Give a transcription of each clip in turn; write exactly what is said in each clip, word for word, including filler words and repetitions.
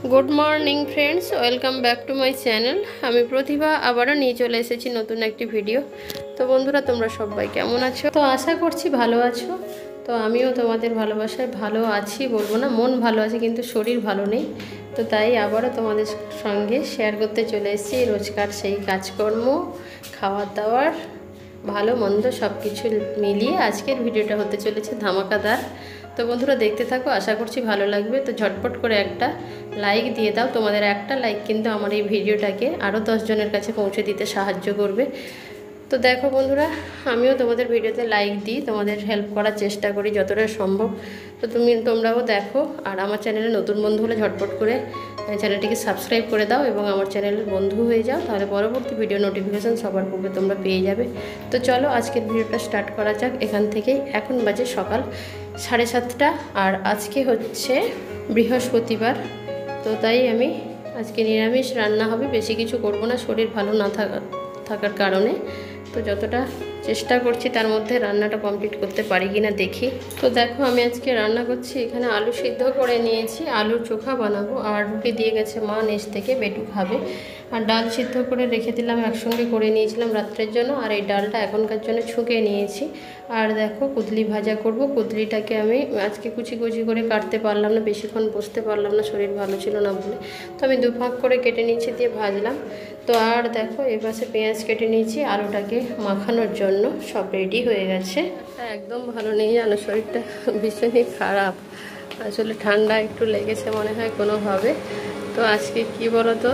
Good morning friends welcome back to my channel हमें प्रतिभा आबारो निये चले एसेछि नतून एकटी भिडियो। तो बंधुरा तोमरा सबाई केमन आछो? तो आशा करछि भालो आछो। तो आमिओ तोमादेर भालोबासाय भालो आछि बोलबो ना, मन भालो आछे किन्तु शरीर भालो नेই। तो ताई आबारो तोमादेर संगे शेयर करते चले एसेछि रोजकार सेई काजकर्म खाওয়া দাওয়ার ভালো মন্দ সব কিছু মিলিয়ে আজকের ভিডিওটা হতে চলেছে ধামাকাদার। তো বন্ধুরা দেখতে থাকো, আশা করছি ভালো লাগবে। তো ঝটপট করে একটা লাইক দিয়ে দাও, তোমাদের একটা লাইক কিন্তু আমার এই ভিডিওটাকে আরও দশ জনের কাছে পৌঁছে দিতে সাহায্য করবে। তো দেখো বন্ধুরা, আমিও তোমাদের ভিডিওতে লাইক দিই, তোমাদের হেল্প করার চেষ্টা করি যতটা সম্ভব। তো তুমি তোমরাও দেখো, আর আমার চ্যানেলে নতুন বন্ধু হলে ঝটপট করে চ্যানেলটিকে সাবস্ক্রাইব করে দাও এবং আমার চ্যানেলের বন্ধু হয়ে যাও, তাহলে পরবর্তী ভিডিও নোটিফিকেশান সবার পূর্বে তোমরা পেয়ে যাবে। তো চলো আজকের ভিডিওটা স্টার্ট করা যাক এখান থেকেই। এখন বাজে সকাল সাড়ে সাতটা আর আজকে হচ্ছে বৃহস্পতিবার। তো তাই আমি আজকে নিরামিষ রান্না হবে, বেশি কিছু করব না শরীর ভালো না থাকা থাকার কারণে। তো যতটা চেষ্টা করছি তার মধ্যে রান্নাটা কমপ্লিট করতে পারি কিনা দেখি। তো দেখো আমি আজকে রান্না করছি, এখানে আলু সিদ্ধ করে নিয়েছি, আলুর চোখা বানাবো। আর রুটি দিয়ে গেছে মা নিচ থেকে, বেটু খাবে। আর ডাল সিদ্ধ করে রেখে দিলাম, একসঙ্গে করে নিয়েছিলাম রাত্রের জন্য। আর এই ডালটা এখনকার জন্য ছুঁকে নিয়েছি। আর দেখো কুদলি ভাজা করব। কুদলিটাকে আমি আজকে কুচি কুচি করে কাটতে পারলাম না, বেশিক্ষণ বসতে পারলাম না, শরীর ভালো ছিল না বলে। তো আমি দু ভাগ করে কেটে নিয়েছি, দিয়ে ভাজলাম। তো আর দেখো এ পাশে পেঁয়াজ কেটে নিয়েছি আলুটাকে মাখানোর জন্য, সব রেডি হয়ে গেছে। একদম ভালো নেই জানো, শরীরটা ভীষণই খারাপ, আসলে ঠান্ডা একটু লেগেছে মনে হয় কোনোভাবে। তো আজকে কি বলো তো,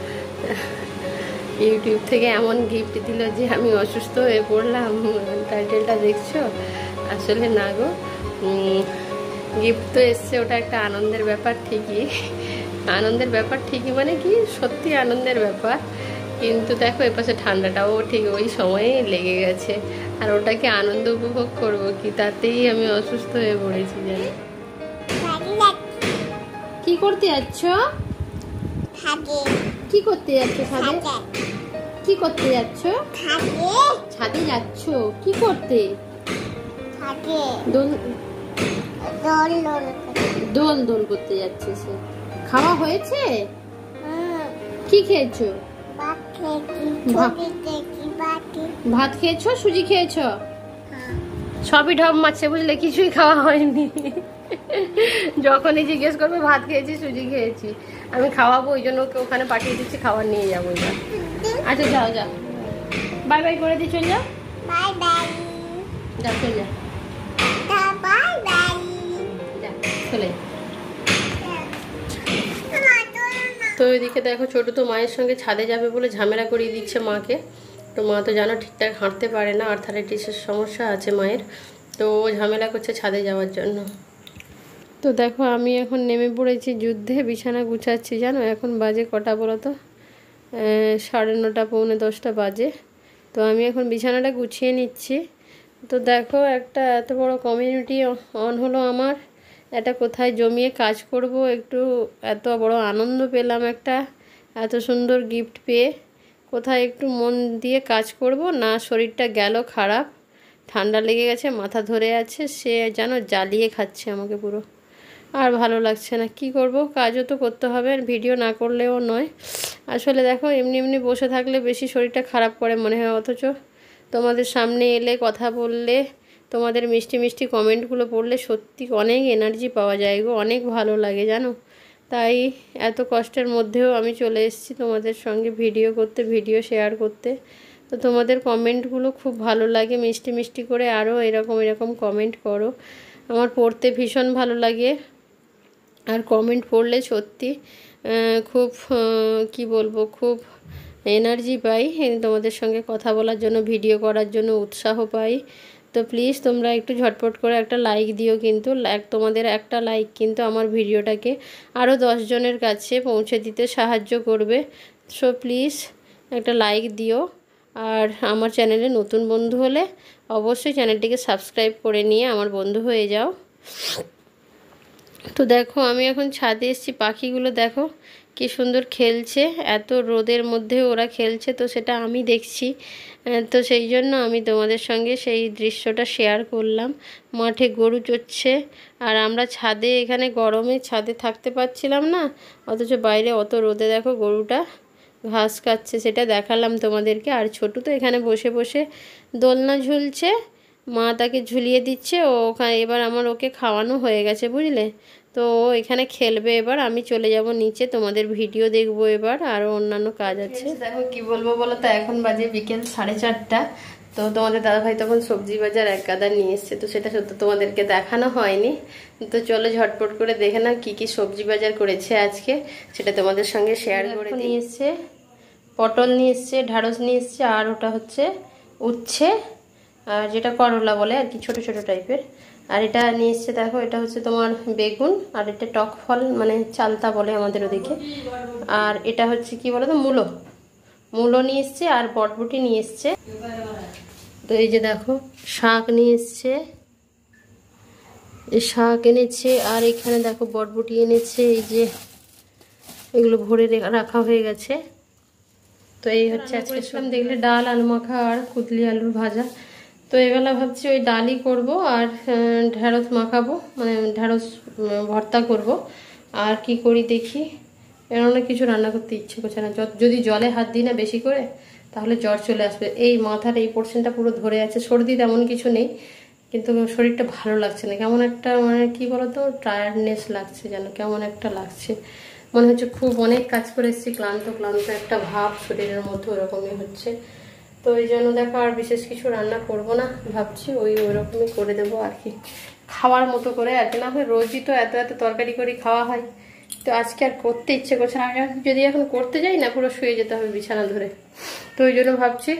ইউটিউব থেকে এমন গিফট দিল যে আমি অসুস্থ হয়ে পড়লাম। টাইটেলটা দেখছো? আসলে না গো, গিফট তো এসছে, ওটা একটা আনন্দের ব্যাপার ঠিকই, আনন্দের ব্যাপার ঠিকই মানে কি সত্যি আনন্দের ব্যাপার। কিন্তু দেখো এপাশে ঠান্ডাটাও ঠিক ওই সময়ে লেগে গেছে, আর ওটাকে আনন্দ উপভোগ করবো কি, তাতেই আমি অসুস্থ হয়ে পড়েছি জানো। কি করতে যাচ্ছ? কি করতে যাচ্ছ ছাদে? কি করতে যাচ্ছ? ছাদে যাচ্ছ কি করতে? দোল দোল দোল করতে যাচ্ছে সে। খাওয়া হয়েছে? কি খেয়েছো? ভাত খেয়েছো, সুজি খেয়েছো? সবই ঢপ মারছে বুঝলে, কিছুই খাওয়া হয়নি। যখনই জিজ্ঞেস করবে ভাত খেয়েছি সুজি খেয়েছি, আমি খাওয়াবো ওই জন্য ওকে ওখানে পাঠিয়ে দিচ্ছি, খাবার নিয়ে যাবো। আচ্ছা যাও যাও, বাই বাই করে দিয়ে চলে যাও। বাই বাই, যাও চলে যাও, বাই বাই, যা চলে। তো ওইদিকে দেখো ছোট তো মায়ের সঙ্গে ছাদে যাবে বলে ঝামেলা করিয়ে দিচ্ছে মাকে। তো মা তো জানো ঠিকঠাক হাঁটতে পারে না, আর্থারাইটিসের সমস্যা আছে মায়ের, তো ও ঝামেলা করছে ছাদে যাওয়ার জন্য। তো দেখো আমি এখন নেমে পড়েছি যুদ্ধে, বিছানা গুছাচ্ছি জানো। এখন বাজে কটা বলো তো, সাড়ে নটা পৌনে দশটা বাজে। তো আমি এখন বিছানাটা গুছিয়ে নিচ্ছি। তো দেখো একটা এত বড় কমিউনিটি অন হলো আমার, এটা কোথায় জমিয়ে কাজ করব, একটু এত বড় আনন্দ পেলাম একটা এত সুন্দর গিফট পেয়ে, কোথায় একটু মন দিয়ে কাজ করব না, শরীরটা গেল খারাপ, ঠান্ডা লেগে গেছে, মাথা ধরে আছে, সে যেন জ্বালিয়ে খাচ্ছে আমাকে পুরো, আর ভালো লাগছে না। কি করব, কাজও তো করতে হবে, আর ভিডিও না করলেও নয়। আসলে দেখো এমনি এমনি বসে থাকলে বেশি শরীরটা খারাপ করে মনে হয়, অথচ তোমাদের সামনে এলে কথা বললে, তোমাদের মিষ্টি মিষ্টি কমেন্টগুলো পড়লে সত্যি অনেক এনার্জি পাওয়া যায় গো, অনেক ভালো লাগে জানো। তাই এত কষ্টের মধ্যেও আমি চলে এসেছি তোমাদের সঙ্গে ভিডিও করতে, ভিডিও শেয়ার করতে। তো তোমাদের কমেন্টগুলো খুব ভালো লাগে, মিষ্টি মিষ্টি করে আরও এরকম এরকম কমেন্ট করো, আমার পড়তে ভীষণ ভালো লাগে। আর কমেন্ট পড়লে সত্যি খুব কি বলবো, খুব এনার্জি পাই তোমাদের সঙ্গে কথা বলার জন্য, ভিডিও করার জন্য উৎসাহ পাই। তো প্লিজ তোমরা একটু ঝটপট করে একটা লাইক দিও, কিন্তু তোমাদের একটা লাইক কিন্তু আমার ভিডিওটাকে আরও দশ জনের কাছে পৌঁছে দিতে সাহায্য করবে। সো প্লিজ একটা লাইক দিও। আর আমার চ্যানেলে নতুন বন্ধু হলে অবশ্যই চ্যানেলটিকে সাবস্ক্রাইব করে নিয়ে আমার বন্ধু হয়ে যাও। তো দেখো আমি এখন ছাদে এসেছি, পাখিগুলো দেখো কি সুন্দর খেলছে, এত রোদের মধ্যে ওরা খেলছে, তো সেটা আমি দেখছি। তো সেই জন্য আমি তোমাদের সঙ্গে সেই দৃশ্যটা শেয়ার করলাম। মাঠে গরু চড়ছে আর আমরা ছাদে, এখানে গরমে ছাদে থাকতে পারছিলাম না, অথচ বাইরে অত রোদে দেখো গরুটা ঘাস খাচ্ছে, সেটা দেখালাম তোমাদেরকে। আর ছোটু তো এখানে বসে বসে দোলনা ঝুলছে, মা তাকে ঝুলিয়ে দিচ্ছে, ও ওখানে এবার আমার ওকে খাওয়ানো হয়ে গেছে বুঝলে। তো ও এখানে খেলবে, এবার আমি চলে যাব নিচে, তোমাদের ভিডিও দেখবো এবার, আরও অন্যান্য কাজ আছে। দেখো কি বলবো বলো তো, এখন বাজে বিকেল সাড়ে চারটা। তো তোমাদের দাদাভাই তখন সবজি বাজার এক গাদা নিয়ে এসছে, তো সেটা সত্যি তোমাদেরকে দেখানো হয়নি। তো চলো ঝটপট করে দেখে নাও কী কী সবজি বাজার করেছে আজকে, সেটা তোমাদের সঙ্গে শেয়ার করে নিয়ে এসছে। পটল নিয়ে এসছে, ঢ্যাঁড়স নিয়ে এসছে, আর ওটা হচ্ছে উচ্ছে, আর যেটা করলা বলে আর কি, ছোট ছোট টাইপের। আর এটা নিয়ে এসছে দেখো, এটা হচ্ছে তোমার বেগুন, আর এটা টক ফল মানে চালতা বলে আমাদের ওদিকে। আর এটা হচ্ছে কি বলো তো, মূলো, মূলো নিয়ে এসছে, আর বটবটি নিয়ে এসছে। তো এই যে দেখো শাক নিয়ে এসছে, এই শাক এনেছে, আর এখানে দেখো বটবটি এনেছে, এই যে এগুলো ভরে রাখা হয়ে গেছে। তো এই হচ্ছে আজকে দেখলে ডাল, আলু মাখা আর কুদলি আলুর ভাজা। তো এবেলা ভাবছি ওই ডালই করব, আর ঢ্যাঁড়স মাখাবো, মানে ঢ্যাঁড়স ভর্তা করব। আর কি করি দেখি, এর অনেক কিছু রান্না করতে ইচ্ছে করছে না। যদি জলে হাত দিই না বেশি করে, তাহলে জ্বর চলে আসবে। এই মাথার এই পোর্শনটা পুরো ধরে আছে, সর্দি তেমন কিছু নেই, কিন্তু শরীরটা ভালো লাগছে না, কেমন একটা মানে কি বলতো টায়ার্ডনেস লাগছে, যেন কেমন একটা লাগছে, মনে হচ্ছে খুব অনেক কাজ করে এসেছি, ক্লান্ত ক্লান্ত একটা ভাব শরীরের মধ্যে ওরকমই হচ্ছে। তো এই জন্য দেখো আর বিশেষ কিছু রান্না করব না, ভাবছি ওই ওরকমই করে দেবো আর কি, খাওয়ার মতো করে আর কি। না হয় রোজই তো এত এত তরকারি করে খাওয়া হয়, তো আজকে আর করতে ইচ্ছে করছে না। আমি যদি এখন করতে যাই না, পুরো শুয়ে যেতে হবে বিছানা ধরে। তো ওই জন্য ভাবছি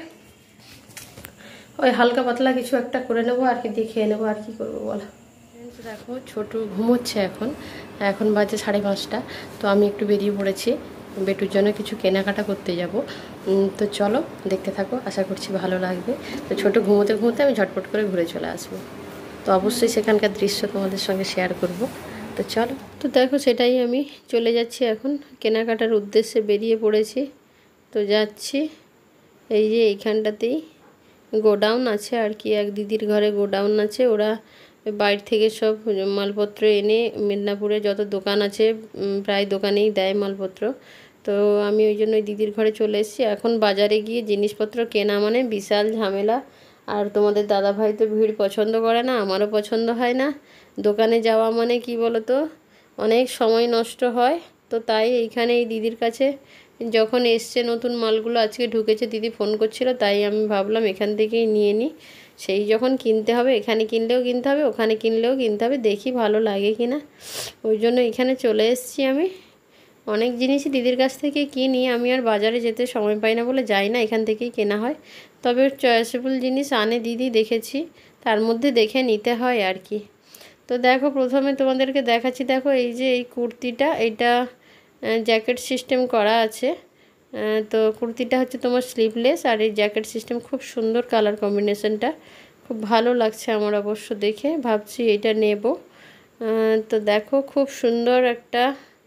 ওই হালকা পাতলা কিছু একটা করে নেবো আর কি, দিয়ে খেয়ে নেবো, আর কি করবো বলো। দেখো ছোটু ঘুমোচ্ছে এখন, এখন বাজে সাড়ে পাঁচটা। তো আমি একটু বেরিয়ে পড়েছি, বেটুর জন্য কিছু কেনাকাটা করতে যাব। তো চলো দেখতে থাকো, আশা করছি ভালো লাগবে। তো ছোটো ঘুমোতে ঘুমোতে আমি ঝটপট করে ঘুরে চলে আসবো, তো অবশ্যই সেখানকার দৃশ্য তোমাদের সঙ্গে শেয়ার করব। তো চলো, তো দেখো সেটাই আমি চলে যাচ্ছি এখন, কেনাকাটার উদ্দেশ্যে বেরিয়ে পড়েছি। তো যাচ্ছি, এই যে এইখানটাতেই গোডাউন আছে আর কি, এক দিদির ঘরে গোডাউন আছে, ওরা বাইরে থেকে সব মালপত্র এনে মেদিনীপুরে যত দোকান আছে প্রায় দোকানেই দেয় মালপত্র। তো আমি ওই জন্য ওই দিদির ঘরে চলে এসেছি। এখন বাজারে গিয়ে জিনিসপত্র কেনা মানে বিশাল ঝামেলা, আর তোমাদের দাদাভাই তো ভিড় পছন্দ করে না, আমারও পছন্দ হয় না। দোকানে যাওয়া মানে কি বলো তো, অনেক সময় নষ্ট হয়। তো তাই এইখানে এই দিদির কাছে যখন এসছে নতুন মালগুলো আজকে ঢুকেছে, দিদি ফোন করছিল, তাই আমি ভাবলাম এখান থেকেই নিয়ে নিই। সেই যখন কিনতে হবে, এখানে কিনলেও কিনতে হবে, ওখানে কিনলেও কিনতে হবে, দেখি ভালো লাগে কি না, ওই জন্য এখানে চলে এসেছি। আমি অনেক জিনিসই দিদির কাছ থেকে কিনি, আমি আর বাজারে যেতে সময় পাই না বলে যাই না, এখান থেকেই কেনা হয়। তবে চয়েসেবল জিনিস আনে দিদি দেখেছি, তার মধ্যে দেখে নিতে হয় আর কি। তো দেখো প্রথমে তোমাদেরকে দেখাচ্ছি, দেখো এই যে এই কুর্তিটা, এইটা জ্যাকেট সিস্টেম করা আছে। তো কুর্তিটা হচ্ছে তোমার স্লিভলেস, আর এই জ্যাকেট সিস্টেম, খুব সুন্দর কালার কম্বিনেশনটা, খুব ভালো লাগছে আমার অবশ্য দেখে, ভাবছি এটা নেব। তো দেখো খুব সুন্দর একটা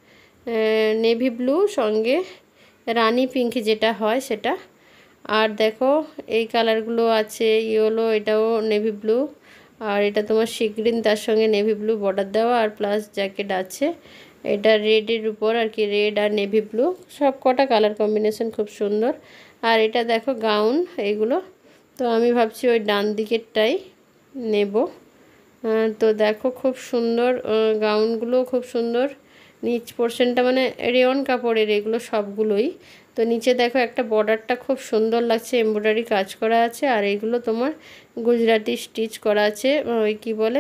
নেভি ব্লু সঙ্গে রানি পিঙ্ক যেটা হয় সেটা, আর দেখো এই কালারগুলো আছে, ইয়েলো, এটাও নেভি ব্লু, আর এটা তোমার সি গ্রিন, তার সঙ্গে নেভি ব্লু বর্ডার দেওয়া, আর প্লাস জ্যাকেট আছে। এটা রেডের উপর আর কি, রেড আর নেভি ব্লু, সব কটা কালার কম্বিনেশন খুব সুন্দর। আর এটা দেখো গাউন এইগুলো, তো আমি ভাবছি ওই ডান দিকেরটাই নেব। তো দেখো খুব সুন্দর গাউনগুলো, খুব সুন্দর, নিচ পোর্শনটা মানে রেয়ন কাপড়ের এগুলো সবগুলোই। তো নিচে দেখো একটা বর্ডারটা খুব সুন্দর লাগছে, এমব্রয়ডারি কাজ করা আছে, আর এইগুলো তোমার গুজরাটি স্টিচ করা আছে, ওই কী বলে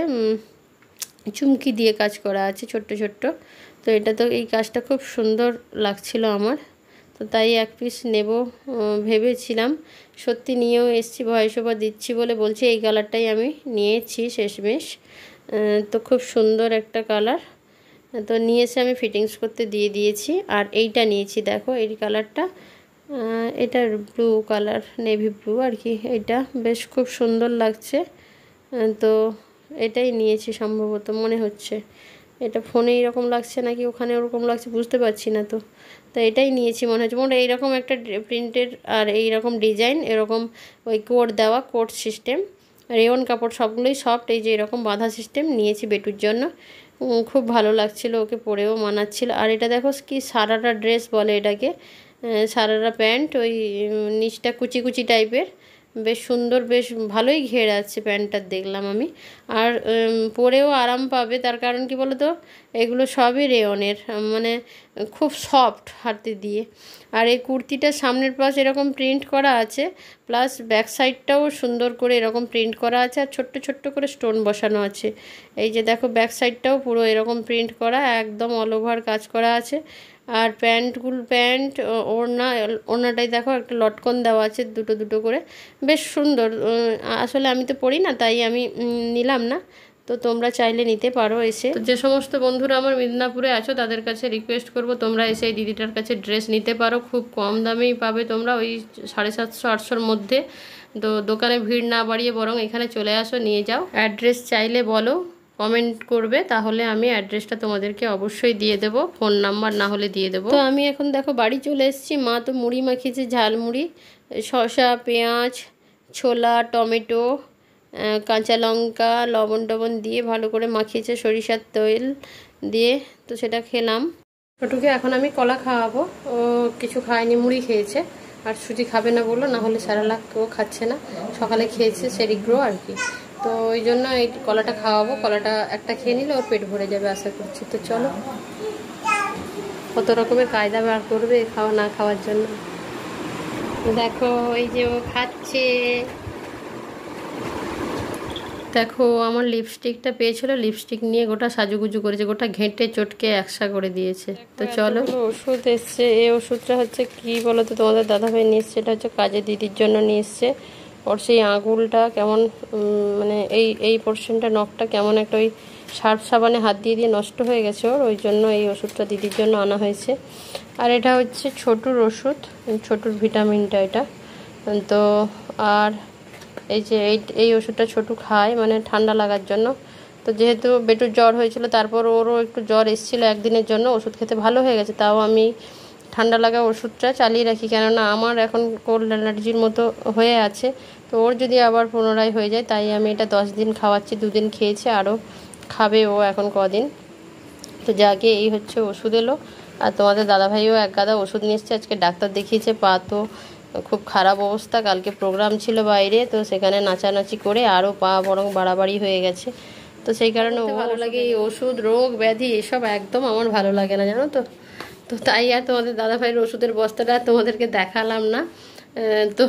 চুমকি দিয়ে কাজ করা আছে ছোট্ট ছোট্ট। তো এটা তো এই কাজটা খুব সুন্দর লাগছিল আমার, তো তাই এক পিস নেব ভেবেছিলাম, সত্যি নিয়েও এসছি, ভয়েস ওভার দিচ্ছি বলে বলছি এই কালারটাই আমি নিয়েছি শেষমেশ। তো খুব সুন্দর একটা কালার, তো নিয়ে এসে আমি ফিটিংস করতে দিয়ে দিয়েছি। আর এইটা নিয়েছি দেখো এই কালারটা, এটার ব্লু কালার, নেভি ব্লু আর কি, এটা বেশ খুব সুন্দর লাগছে। তো এটাই নিয়েছি সম্ভবত মনে হচ্ছে, এটা ফোনে এরকম লাগছে নাকি ওখানে ওরকম লাগছে বুঝতে পারছি না। তো তো এটাই নিয়েছি মনে হচ্ছে। মোট এইরকম একটা প্রিন্টের আর এইরকম ডিজাইন, এরকম ওই কোড দেওয়া, কোড সিস্টেম, রেয়ন কাপড় সবগুলোই সফট। এই যে এরকম বাঁধা সিস্টেম নিয়েছি বেটুর জন্য, খুব ভালো লাগছিল, ওকে পরেও মানাচ্ছিল। আর এটা দেখো কি সারারা ড্রেস বলে এটাকে, সারারা প্যান্ট, ওই নিচটা কুচি কুচি টাইপের, বেশ সুন্দর, বেশ ভালোই ঘের আছে প্যান্টটার দেখলাম আমি। আর পরেও আরাম পাবে, তার কারণ কি বলো তো, এগুলো সবই রেয়নের, মানে খুব সফট হাতে দিয়ে। আর এই কুর্তিটার সামনের পাশ এরকম প্রিন্ট করা আছে, প্লাস ব্যাক সাইডটাও সুন্দর করে এরকম প্রিন্ট করা আছে, আর ছোট্ট ছোট্ট করে স্টোন বসানো আছে। এই যে দেখো ব্যাক সাইডটাও পুরো এরকম প্রিন্ট করা, একদম অল ওভার কাজ করা আছে। আর প্যান্টগুলো, প্যান্ট ওড়না, ওড়নাটাই দেখো একটা লটকন দেওয়া আছে দুটো দুটো করে, বেশ সুন্দর। আসলে আমি তো পরি না, তাই আমি নিলাম না, তো তোমরা চাইলে নিতে পারো এসে। তো যে সমস্ত বন্ধুরা আমার মিদনাপুরে আছো তাদের কাছে রিকোয়েস্ট করব, তোমরা এসে এই দিদিটার কাছে ড্রেস নিতে পারো, খুব কম দামেই পাবে তোমরা, ওই সাড়ে সাতশো আটশোর মধ্যে। তো দোকানে ভিড় না বাড়িয়ে বরং এখানে চলে আসো, নিয়ে যাও। অ্যাড্রেস চাইলে বলো, কমেন্ট করবে, তাহলে আমি অ্যাড্রেসটা তোমাদেরকে অবশ্যই দিয়ে দেবো, ফোন নাম্বার না হলে দিয়ে দেবো। তো আমি এখন দেখো বাড়ি চলে এসেছি। মা তো মুড়ি মাখিয়েছে, ঝালমুড়ি, শসা, পেঁয়াজ, ছোলা, টমেটো, কাঁচা লঙ্কা, লবণ টবণ দিয়ে ভালো করে মাখিয়েছে, সরিষার তেল দিয়ে। তো সেটা খেলাম। ছোটুকে এখন আমি কলা খাওয়াবো, ও কিছু খায়নি, মুড়ি খেয়েছে, আর সুজি খাবে না বললো, না হলে স্যারালাক ও খাচ্ছে না, সকালে খেয়েছে সেরিগ্রো আর কি। তো ওই জন্য এই কলাটা খাওয়াবো, কলাটা একটা খেয়ে নিলে ওর পেট ভরে যাবে আশা করছি। তো চলো, কত রকমের কায়দা বার করবে খাওয়া না খাওয়ার জন্য। দেখো এই যে ও খাচ্ছে। দেখো আমার লিপস্টিকটা পেয়েছিল, লিপস্টিক নিয়ে গোটা সাজুগুজু করেছে, গোটা ঘেঁটে চটকে একসা করে দিয়েছে। তো চলো, ওষুধ এসছে। এই ওষুধটা হচ্ছে কি বলো তো, তোমাদের দাদাভাই নিয়ে এসছে, এটা হচ্ছে কাজে দিদির জন্য নিয়ে এসছে। ওর সেই আঙুলটা কেমন, মানে এই এই পোর্শনটা, নখটা কেমন একটা ওই সার্ফ সাবানে হাত দিয়ে দিয়ে নষ্ট হয়ে গেছে ওর, ওই জন্য এই ওষুধটা দিদির জন্য আনা হয়েছে। আর এটা হচ্ছে ছোটুর ওষুধ, ছোটুর ভিটামিনটা এটা। তো আর এই যে এই এই ওষুধটা ছোটু খায়, মানে ঠান্ডা লাগার জন্য। তো যেহেতু বেটুর জ্বর হয়েছিল, তারপর ওরও একটু জ্বর এসেছিলো একদিনের জন্য, ওষুধ খেতে ভালো হয়ে গেছে, তাও আমি ঠান্ডা লাগা ওষুধটা চালিয়ে রাখি, কেননা আমার এখন কোল্ড অ্যালার্জির মতো হয়ে আছে। তো ওর যদি আবার পুনরায় হয়ে যায়, তাই আমি এটা দশ দিন খাওয়াচ্ছি, দুদিন খেয়েছে, আরও খাবে ও এখন কদিন। তো যাকে এই হচ্ছে ওষুধ এলো। আর তোমাদের দাদাভাইও এক গাদা ওষুধ নিয়ে এসছে, আজকে ডাক্তার দেখিয়েছে, পা তো খুব খারাপ অবস্থা, কালকে প্রোগ্রাম ছিল বাইরে, তো সেখানে নাচানাচি করে আরও পা বরং বাড়াবাড়ি হয়ে গেছে। তো সেই কারণে ও ভালো লাগে এই ওষুধ, রোগ ব্যাধি এসব একদম আমার ভালো লাগে না, জানো তো। তো তাই আর তোমাদের দাদাভাইয়ের ওষুধের বস্তাটা তোমাদেরকে দেখালাম না। তো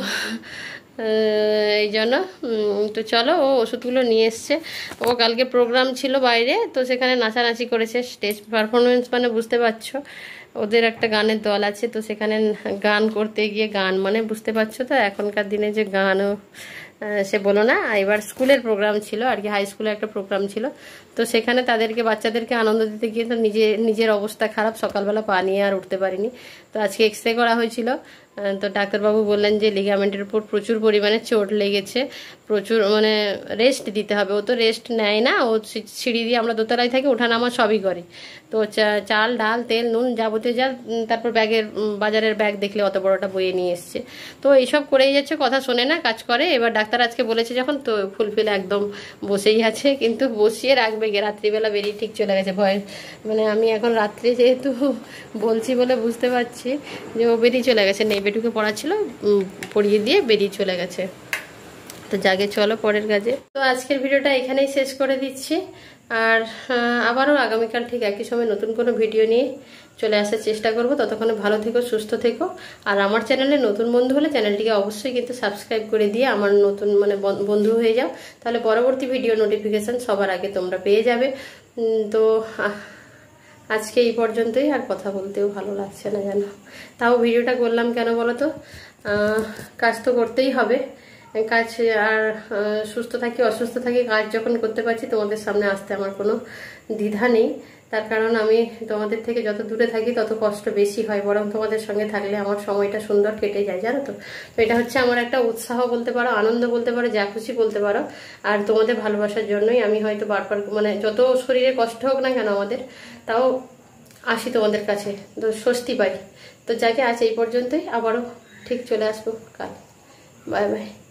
এই জন্য তো চলো, ও ওষুধগুলো নিয়ে এসছে। ও কালকে প্রোগ্রাম ছিল বাইরে, তো সেখানে নাচানাচি করেছে, স্টেজ পারফরমেন্স, মানে বুঝতে পারছো, ওদের একটা গানের দল আছে, তো সেখানে গান করতে গিয়ে, গান মানে বুঝতে পারছো তো এখনকার দিনে যে গানও সে বলো না, এবার স্কুলের প্রোগ্রাম ছিল আর কি, হাই স্কুলের একটা প্রোগ্রাম ছিল। তো সেখানে তাদেরকে, বাচ্চাদেরকে আনন্দ দিতে গিয়ে তো নিজে নিজের অবস্থা খারাপ, সকালবেলা পা নিয়ে আর উঠতে পারিনি। তো আজকে এক্স রে করা হয়েছিল, তো ডাক্তারবাবু বললেন যে লিগামেন্টের উপর প্রচুর পরিমাণে চোট লেগেছে, প্রচুর মানে রেস্ট দিতে হবে। ও তো রেস্ট নেয় না, ও সিঁড়ি দিয়ে, আমরা দোতলায় থাকি, ওঠানামা সবই করে। তো চাল ডাল তেল নুন যাবতীয় যা, তারপর ব্যাগের, বাজারের ব্যাগ দেখলে অত বড়টা বয়ে নিয়ে এসছে। তো এইসব করেই যাচ্ছে, কথা শোনে না, কাজ করে। এবার ডাক্তার আজকে বলেছে যখন, তো ফুলফিল একদম বসেই আছে, কিন্তু বসিয়ে রাখবে গে, রাত্রিবেলা বেরিয়ে ঠিক চলে গেছে। ভয়, মানে আমি এখন রাত্রে যেহেতু বলছি বলে বুঝতে পারছি যে ও বেরিয়ে চলে গেছে, নেই বেটুকে পড়াচ্ছিল, পড়িয়ে দিয়ে বেরিয়ে চলে গেছে। তো জাগে চলো পরের কাজে। তো আজকের ভিডিওটা এখানেই শেষ করে দিচ্ছি, আর আবারও আগামীকাল ঠিক একই সময় নতুন কোনো ভিডিও নিয়ে চলে আসার চেষ্টা করব। ততক্ষণে ভালো থেকো, সুস্থ থেকো। আর আমার চ্যানেলে নতুন বন্ধু হলে চ্যানেলটিকে অবশ্যই কিন্তু সাবস্ক্রাইব করে দিয়ে আমার নতুন মানে বন্ধু হয়ে যাও, তাহলে পরবর্তী ভিডিও নোটিফিকেশান সবার আগে তোমরা পেয়ে যাবে। তো আজকে এই পর্যন্তই, আর কথা বলতেও ভালো লাগছে না জানো, তাও ভিডিওটা করলাম কেন বলো তো, কাজ তো করতেই হবে, কাজ আর সুস্থ থাকি অসুস্থ থাকি, কাজ যখন করতে পারছি তোমাদের সামনে আসতে আমার কোনো দ্বিধা নেই। তার কারণ আমি তোমাদের থেকে যত দূরে থাকি তত কষ্ট বেশি হয়, বরং তোমাদের সঙ্গে থাকলে আমার সময়টা সুন্দর কেটে যায়, জানো তো। তো এটা হচ্ছে আমার একটা উৎসাহ বলতে পারো, আনন্দ বলতে পারো, যা খুশি বলতে পারো। আর তোমাদের ভালোবাসার জন্যই আমি হয়তো বারবার মানে যত শরীরে কষ্ট হোক না কেন আমাদের, তাও আসি তোমাদের কাছে, তো স্বস্তি পাই। তো যাকে আছে এই পর্যন্তই, আবারও ঠিক চলে আসবো কাল। Bye by.